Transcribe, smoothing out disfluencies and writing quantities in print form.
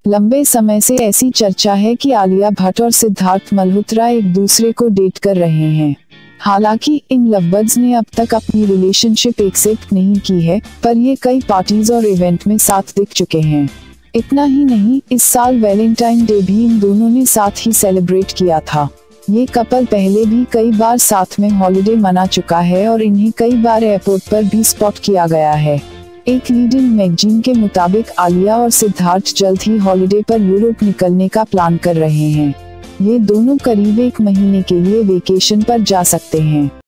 लंबे समय से ऐसी चर्चा है कि आलिया भट्ट और सिद्धार्थ मल्होत्रा एक दूसरे को डेट कर रहे हैं। हालांकि इन लवबर्ड्स ने अब तक अपनी रिलेशनशिप एक्सेप्ट नहीं की है, पर ये कई पार्टीज और इवेंट में साथ दिख चुके हैं। इतना ही नहीं, इस साल वैलेंटाइन डे भी इन दोनों ने साथ ही सेलिब्रेट किया था। ये कपल पहले भी कई बार साथ में हॉलिडे मना चुका है और इन्हें कई बार एयरपोर्ट पर भी स्पॉट किया गया है। एक लीडिंग मैगजीन के मुताबिक आलिया और सिद्धार्थ जल्द ही हॉलिडे पर यूरोप निकलने का प्लान कर रहे हैं। ये दोनों करीब 1 महीने के लिए वेकेशन पर जा सकते हैं।